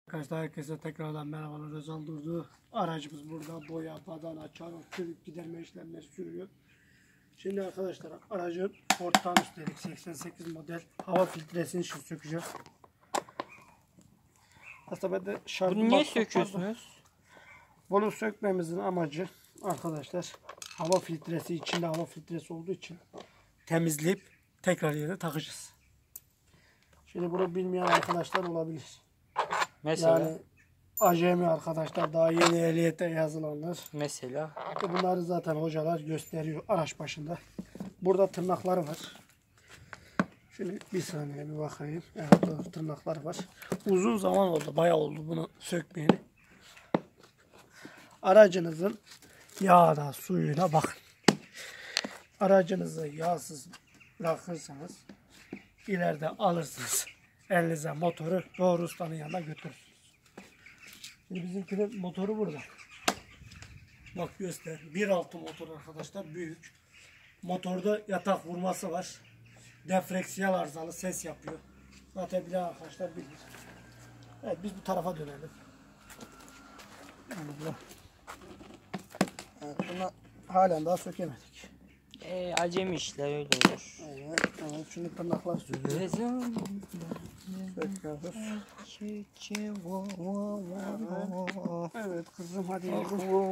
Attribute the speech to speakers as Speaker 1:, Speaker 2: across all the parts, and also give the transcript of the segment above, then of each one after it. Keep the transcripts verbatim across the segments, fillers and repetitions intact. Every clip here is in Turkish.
Speaker 1: Arkadaşlar herkese tekrardan merhabalar. Özal Durdu. Aracımız burada. Boya, badana, çarık, çürük giderme işlemleri sürüyor. Şimdi arkadaşlar aracın Ford'dan üstelik seksen sekiz model hava filtresini şimdi sökeceğiz. Aslında ben de
Speaker 2: bunu niye söküyorsunuz?
Speaker 1: Bunu sökmemizin amacı arkadaşlar hava filtresi, içinde hava filtresi olduğu için temizleyip tekrar yerine takacağız. Şimdi bunu bilmeyen arkadaşlar olabilir.
Speaker 2: Mesela?
Speaker 1: Yani acemi arkadaşlar, daha yeni ehliyete yazılanlar.
Speaker 2: Mesela?
Speaker 1: Bunları zaten hocalar gösteriyor araç başında. Burada tırnakları var. Şimdi bir saniye bir bakayım. Evet, doğru, tırnakları var. Uzun zaman oldu, bayağı oldu bunu sökmeyeli. Aracınızın yağına, suyuna bakın. Aracınızı yağsız bırakırsanız ileride alırsınız. Elinize motoru doğru ustanın yanına götürürsünüz. Şimdi bizimkinin motoru burada. Bak göster. bir altı motor arkadaşlar, büyük. Motorda yatak vurması var. Defreksiyel arızalı, ses yapıyor. Zaten bilen arkadaşlar bilir. Evet, biz bu tarafa dönelim. Yani bu. Evet, bunu halen daha sökemedik.
Speaker 2: E, acemi işler öyle olur.
Speaker 1: Evet, evet. Şimdi tırnaklar sürüyor. Söküyoruz. Evet. Evet kızım, hadi yavrum.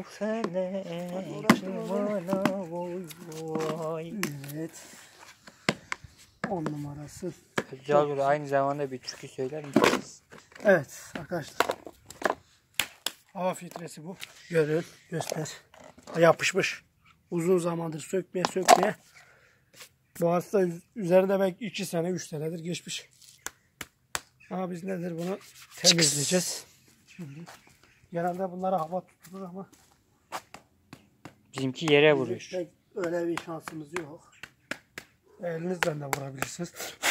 Speaker 1: Evet. on numarası.
Speaker 2: Özal aynı zamanda bir türkü söyler misiniz?
Speaker 1: Evet arkadaşlar. Hava filtresi bu. Görün, göster. Yapışmış. Uzun zamandır sökmeye sökmeye. Bu hasta üzerinde belki iki sene, üç senedir geçmiş. Ama biz nedir bunu temizleyeceğiz. Şimdi genelde bunlara hava tutulur ama
Speaker 2: bizimki yere vuruyor.
Speaker 1: pek öyle bir şansımız yok. Elinizden de vurabilirsiniz.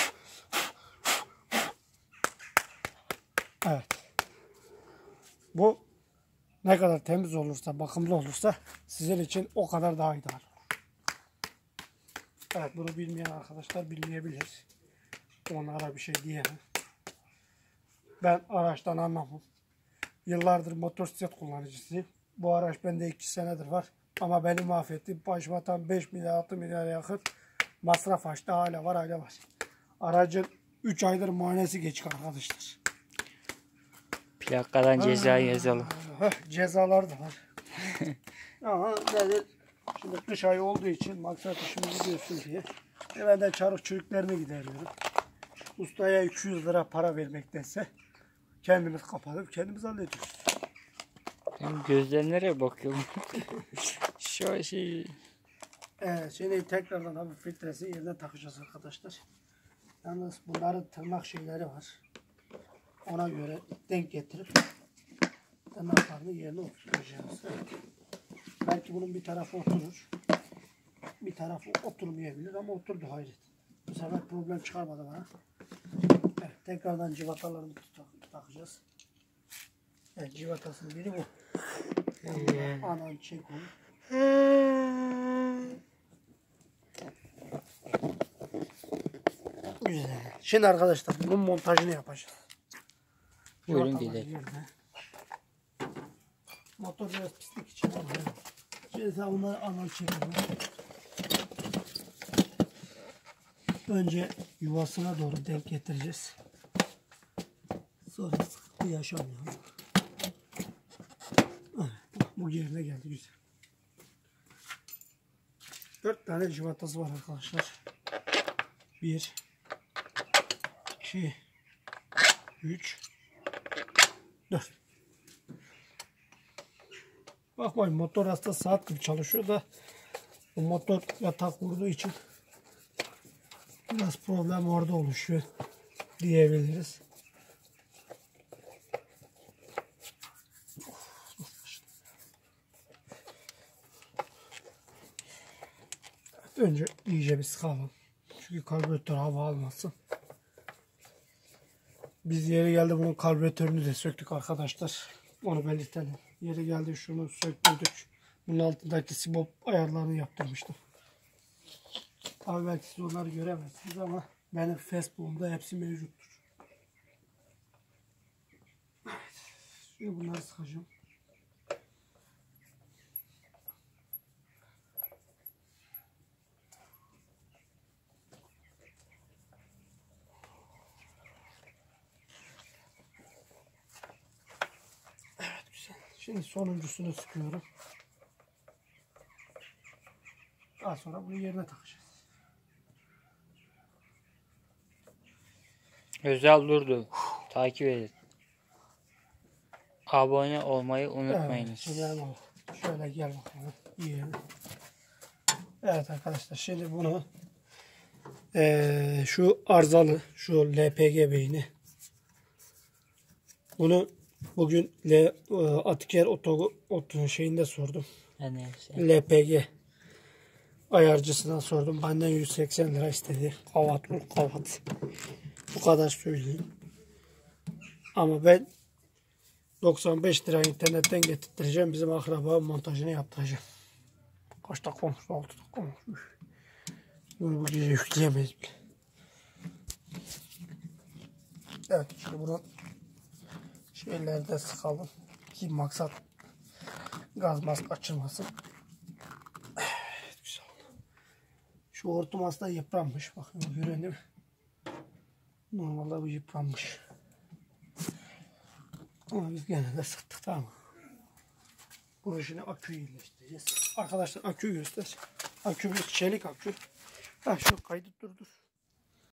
Speaker 1: Evet. Bu ne kadar temiz olursa, bakımlı olursa sizin için o kadar daha ideal. Evet, bunu bilmeyen arkadaşlar bilmeyebilir. Onlara bir şey diyemem. Ben araçtan anlamam. Yıllardır motosiklet kullanıcısıyım. Bu araç bende iki senedir var. Ama beni mahvetti. Başıma tam beş milyar altı milyar yakın masraf açtı. Hala var, hala var. Aracın üç aydır muayenesi geçik arkadaşlar.
Speaker 2: Plakadan ceza yazalım.
Speaker 1: Cezalar da var. Ama nedir? Şimdi kış ayı olduğu için maksat işimizi görsün diye. E ben de çarık çürüklerini gideriyorum. Ustaya iki yüz lira para vermektense kendimiz kapatıp kendimiz hallediyoruz.
Speaker 2: Benim gözler nereye bakıyorum? Şu şey.
Speaker 1: Evet, şimdi tekrardan hafif filtresi yerine takacağız arkadaşlar. Yalnız bunların tırnak şeyleri var. Ona göre denk getirip tırnaklarını yerine oturtacağız. Evet. Belki bunun bir tarafı oturur. Bir tarafı oturmayabilir ama oturdu, hayret. Bu sefer problem çıkarmadı bana. Evet, tekrardan civatalarını takacağız. Evet, civatasının biri bu. Anan çek onu. Güzel. Şimdi arkadaşlar bunun montajını yapacağız.
Speaker 2: Buyurun gidelim.
Speaker 1: Motor biraz pislik için ama şimdi bunları anan çekelim. Önce yuvasına doğru denk getireceğiz. Sonra sıkıntı yaşamıyor. Evet, bu yerine geldi, güzel. Dört tane civatası var arkadaşlar. Bir, iki, üç, dört. Bakmayın, motor aslında saat gibi çalışıyor da bu motor yatak vurduğu için biraz problem orada oluşuyor diyebiliriz. Önce iyice bir sıkalım. Çünkü karbüratör hava almasın. Biz yeri geldi bunun karbüratörünü de söktük arkadaşlar. Onu belirtelim. Yeri geldi şunu söktürdük. Bunun altındaki sibop ayarlarını yaptırmıştım. Tabii belki siz onları göremezsiniz ama benim Facebook'umda hepsi mevcuttur. Evet. Şimdi bunları sıkacağım. Evet güzel. Şimdi sonuncusunu sıkıyorum. Daha sonra bunu yerine takacağız.
Speaker 2: Özel Durdu. Takip edin. Abone olmayı
Speaker 1: Evet,
Speaker 2: unutmayınız.
Speaker 1: şimdi hemen şöyle gel bakalım. Yiyelim. Evet arkadaşlar şimdi bunu eee, şu arızalı şu L P G beyni bunu bugün L, e, Atiker oto, oto şeyinde sordum.
Speaker 2: Yani
Speaker 1: L P G ayarcısına sordum. Benden yüz seksen lira istedi. Kavat mı? Kavat. Bu kadar söyleyeyim. Ama ben doksan beş lira internetten getirttireceğim. Bizim akraba montajını yaptıracağım. Kaç dakika olmuş? altı dakika olmuş. Bunu bu gece yükleyemeyiz bile. Evet şimdi bunu şeylerde sıkalım. Ki maksat gaz mask açılmasın. Evet güzel oldu. Şu hortum aslında yıpranmış. Bakın görüyorsun değil mi? Normalde bu yıpranmış. Ama biz gene de sıktık, tamam mı? Bunu şimdi aküyü iyileştireceğiz. Arkadaşlar aküyü göster. Akümüz çelik akü. Ha şu kaydı durdur.